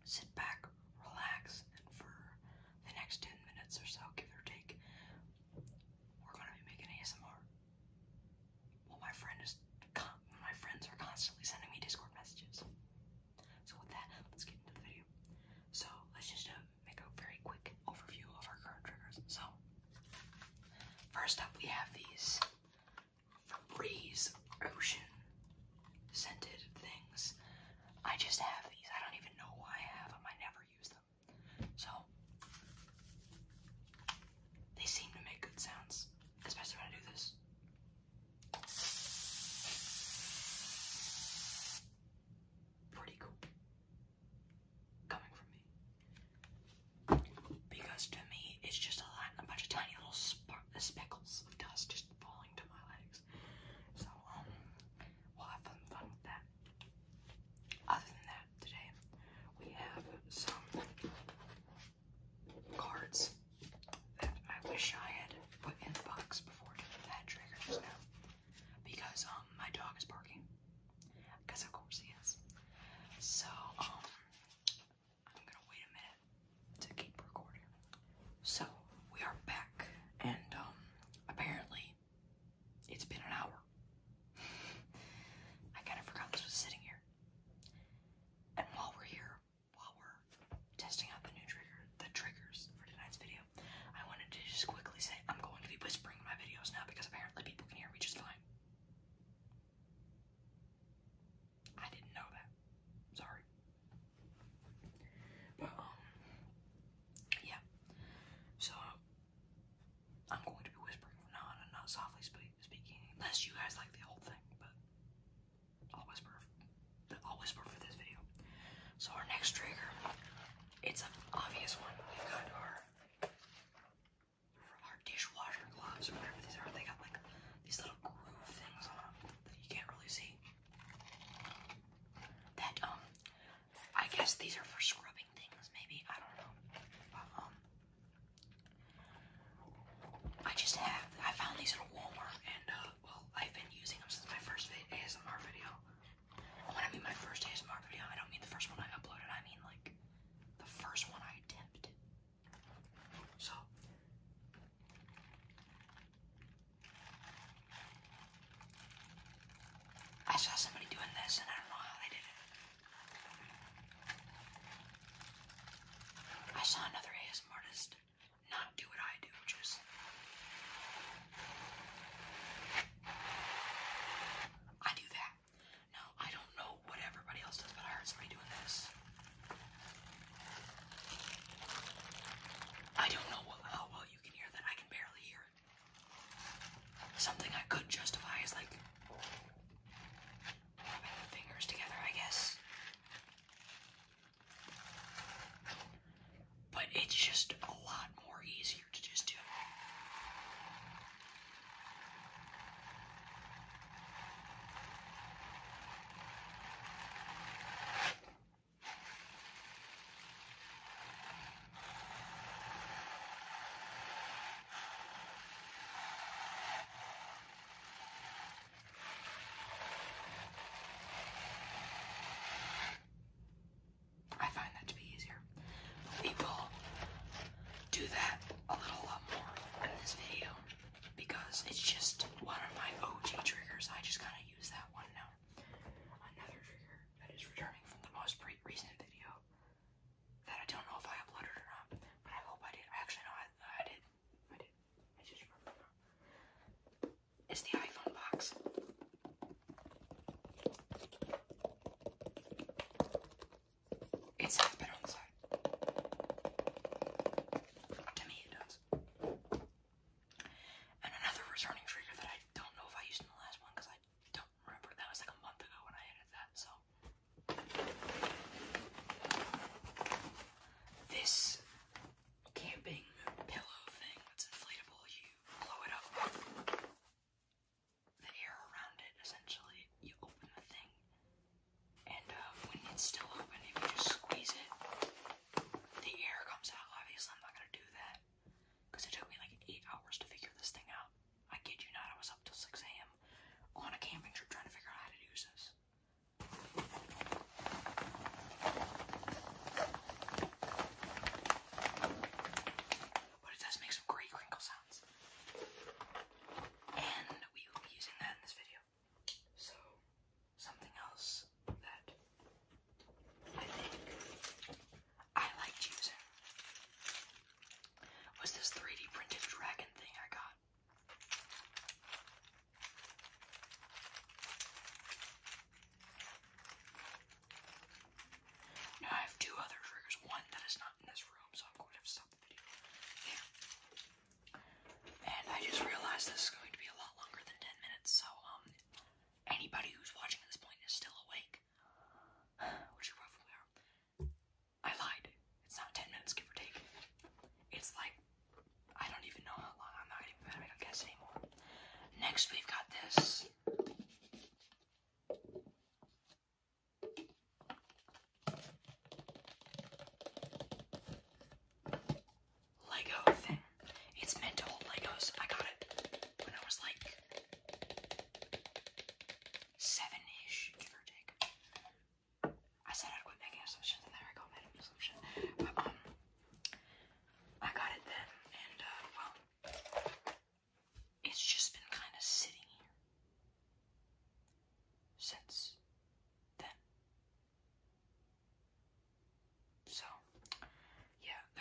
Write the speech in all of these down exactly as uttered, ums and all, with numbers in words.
sit back, relax, and for the next ten minutes or so, give or take, we're gonna be making A S M R. Well, my friend is, my friends are constantly sending me Discord messages. So with that, let's get into the video. So let's just uh, make a very quick overview of our current triggers. So first up, we have these Febreze Ocean scented things. I just have these. I don't even know why I have them. I never use them. So they seem to make good sounds, especially when I do this. Pretty cool. Coming from me. Because to me, it's just a, lot, a bunch of tiny little spark, speckles of dust just falling to my legs. So, um, we'll have fun, fun with that. Other than that, today, we have some cards that I wish I had put in the box before doing that trigger just now. Because, um, my dog is barking. Because of course he is. So, um, I'm gonna wait a minute to keep recording. So, we are back, and, um, apparently, it's been an hour. I kind of forgot this was sitting here. And while we're here, while we're testing out the new trigger, the triggers for tonight's video, I wanted to just quickly say I'm going to be whispering in my videos now because apparently people can hear me just fine. I didn't know that. Sorry. But, um, yeah. So, I'm going to be whispering from now on and not softly spe speaking, unless you guys like the whole thing, but I'll whisper, I'll whisper for this video. So our next trigger, it's an obvious one. We've got our, our dishwasher gloves, or whatever these are. They got like these little groove things on them that you can't really see. That, um, I guess these are for scrubbing things, maybe, I don't know. But, um, I just have, I found these at Walmart, and, uh, well, I've been using them since my first A S M R video. And when I mean my first A S M R video, I don't mean the first one I uploaded, I mean, like, the first one I attempted. So, I saw somebody doing this, and I don't know how they did it. I saw another A S M R artist not do what I do, which is I do that. Now, I don't know what everybody else does, but I heard somebody doing this. I don't know what, how well you can hear that. I can barely hear it. Something I could justify is like rubbing the fingers together, I guess. But it's just a lot more easier to just do. I find that to be easier. We will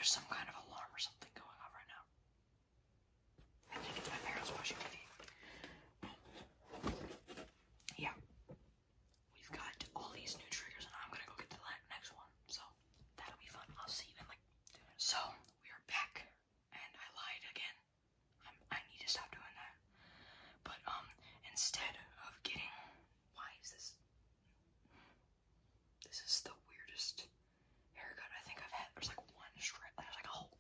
There's some kind of alarm or something going on right now. I think it's my parents watching T V. Yeah. We've got all these new triggers, and I'm gonna go get the next one. So that'll be fun. I'll see you in like two minutes. So we are back, and I lied again. I'm, I need to stop doing that. But um, instead of getting, why is this? This is the weirdest haircut I think I've had. There's like one strip. There's like a hole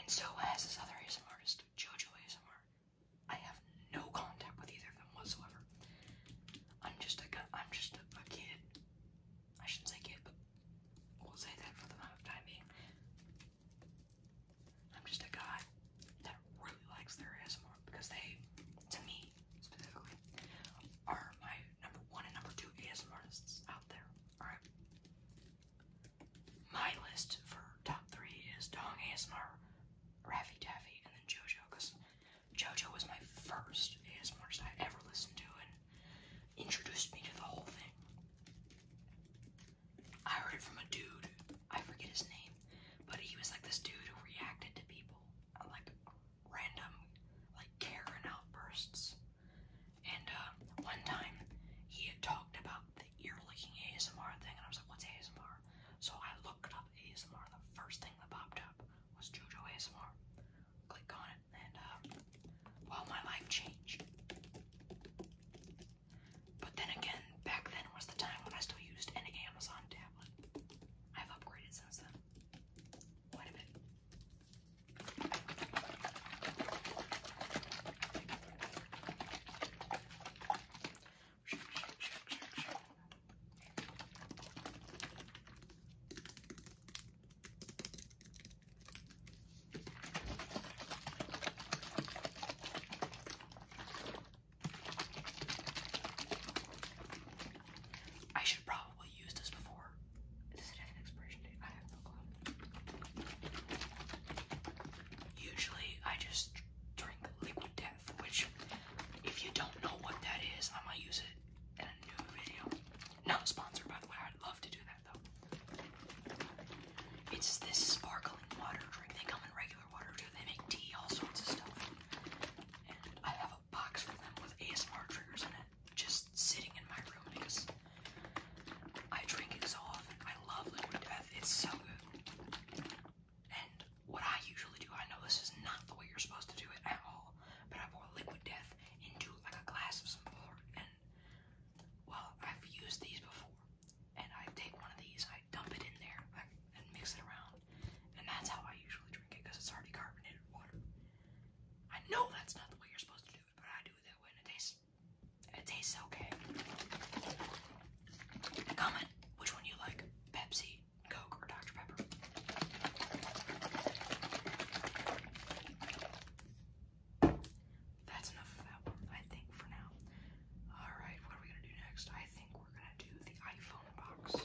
And so has this other A S M R artist, JoJo A S M R. I have no contact with either of them whatsoever. I'm just a I'm just a, a kid. I shouldn't say kid, but we'll say that for the time being. I'm just a guy that really likes their A S M R because they, to me specifically, are my number one and number two A S M R artists out there. Alright. My list for top three is Dong A S M R, Raffy Taffy, and then JoJo, because JoJo was my first A S M R artist I ever listened to and introduced me to the whole thing. I heard it from a dude, I forget his name, but he was like this dude who reacted to people, uh, like random, like Karen outbursts. And uh, one time he had talked about the ear licking A S M R thing, and I was like, what's A S M R? So I looked up A S M R, and the first thing that popped up was JoJo A S M R. Click on it, and uh, well, my life changed. But then again, back then was the time when I still used an Amazon tablet. I've upgraded since then. Quite a bit. I should probably use this before. Does it have an expiration date? I have no clue. Usually, I just drink Liquid Death, which, if you don't know what that is, I'm gonna use it in a new video. Not sponsored, by the way. I'd love to do that, though. It's this sparkling water drink. They come in regular water, too. They make tea, all sorts of stuff. And I have a box for them with A S M R triggers in it, just sitting in my room because I drink it so often. I love Liquid Death. It's so good. And what I usually do, I know this is not the way you're supposed to do it at all, but I pour Liquid Death into like a glass of some water, and well, I've used these before, and I take one of these, I dump it in there, I, and mix it around, and that's how I usually drink it, because it's already carbonated water. I know that's not the way you're supposed to do it, but I do it that way, and it tastes, it tastes okay. Comment which one you like, Pepsi, Coke, or Doctor Pepper. That's enough of that one, I think, for now. Alright, what are we gonna do next? I think we're gonna do the iPhone box.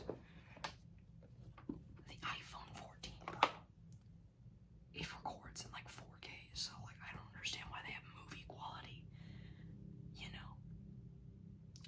The iPhone fourteen Pro. It records in like four K, so like I don't understand why they have movie quality, you know.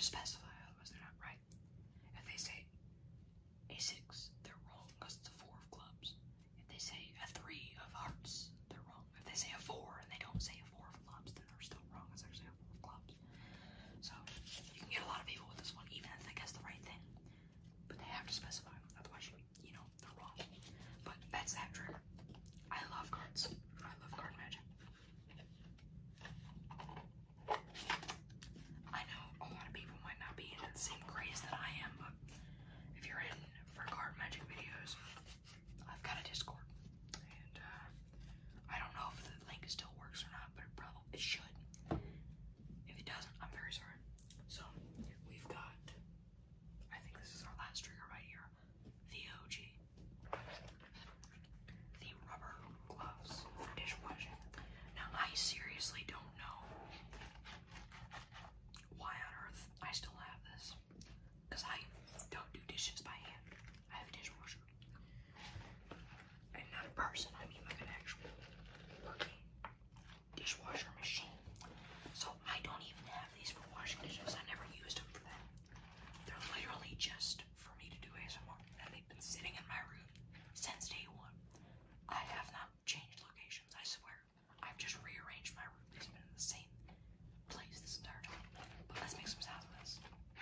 specify, otherwise they're not right. If they say a six, they're wrong because it's a four of clubs. If they say a three of hearts, they're wrong. If they say a four and they don't say a four of clubs, then they're still wrong because they're saying a four of clubs. So you can get a lot of people with this one, even if they guess the right thing. But they have to specify, otherwise you, you know, they're wrong. But that's that trick. I love cards. I love card magic. I know a lot of people might not be into the same craze that I am, but if you're in for card magic videos, I've got a Discord, and uh, I don't know if the link still works or not, but it probably it should. If it doesn't, I'm very sorry. So we've got, I think this is our last trigger right here, the O G, the rubber gloves for dishwashing. Now I seriously don't know why on earth I still have this, because I don't do dishes by hand. I have a dishwasher. And not a person, I mean like an actual working dishwasher machine. So I don't even have these for washing dishes. I never used them for that. They're literally just for me to do A S M R. And they've been sitting in my room since day one. I have not changed locations, I swear. I've just rearranged my room. It's been in the same place this entire time. But let's make some sounds with this.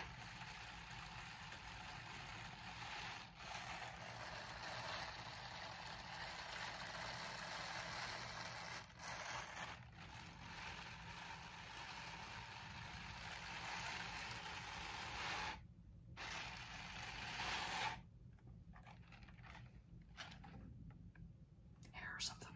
Hair or something.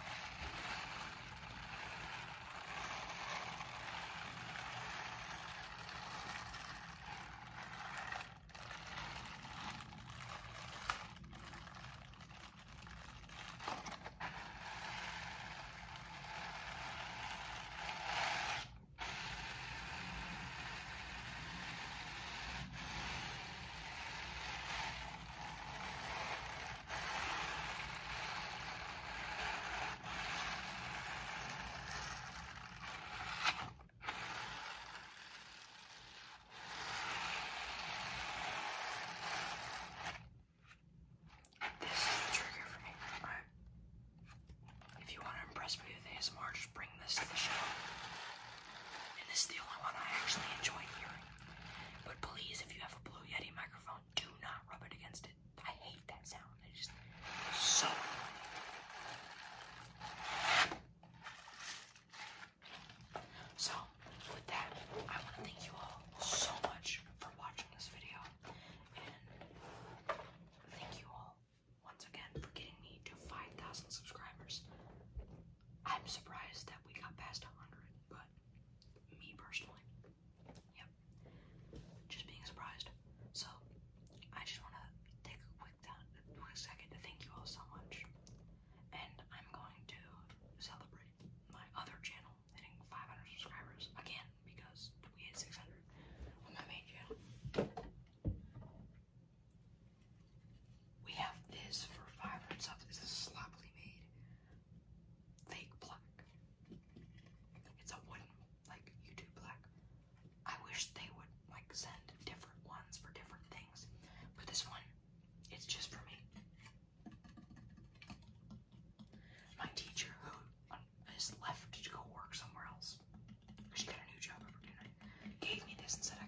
This is the trigger for me. Alright. If you want to impress me with A S M R, just bring this to the show. And this is the only one I actually enjoy hearing. But please, if you have a Blue Yeti microphone, do not rub it against it. I hate that sound. It just so So, with that, I want to thank you all so much for watching this video. And thank you all once again for getting me to five thousand subscribers. I'm surprised that we got past one hundred, but me personally, yep, just being surprised. So, I just want to take a quick, time, a quick second to thank you all so much. And I'm going to celebrate my other channel hitting five hundred subscribers again, because we hit six hundred on my main channel. We have this for five hundred subs. This is sloppily made fake plaque. It's a wooden, like, YouTube plaque. I wish they would, like, send different ones for different things. But this one, it's just for me. My teacher, who is left to go work somewhere else, because she got a new job opportunity, gave me this and said I